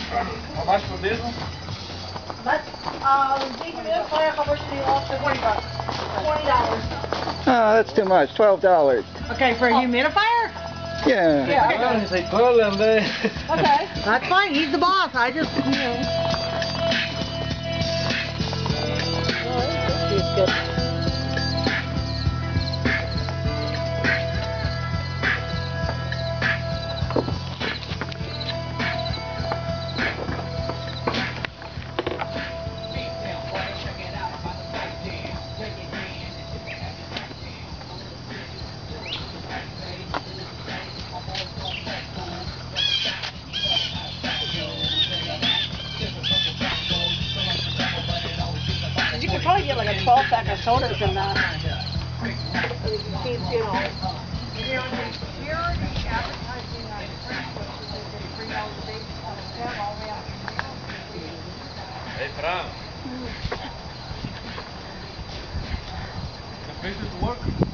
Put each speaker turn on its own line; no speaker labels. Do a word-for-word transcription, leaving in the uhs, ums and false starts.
How much for this one?
But, um, dehumidifier, how much do you want? Twenty bucks. Twenty dollars.
Oh, that's too much. Twelve dollars.
Okay, for a humidifier?
Yeah.
Yeah.
Okay. Well, you say twelve and then.
Okay. That's fine. He's the boss. I just, you know. Oh, this is good. You could probably get like a twelve pack of sodas in that. So you can keep, you know. You're already advertising on Facebook so they can bring out the baby on the tab all the way out.
Hey, Fran. The place is working.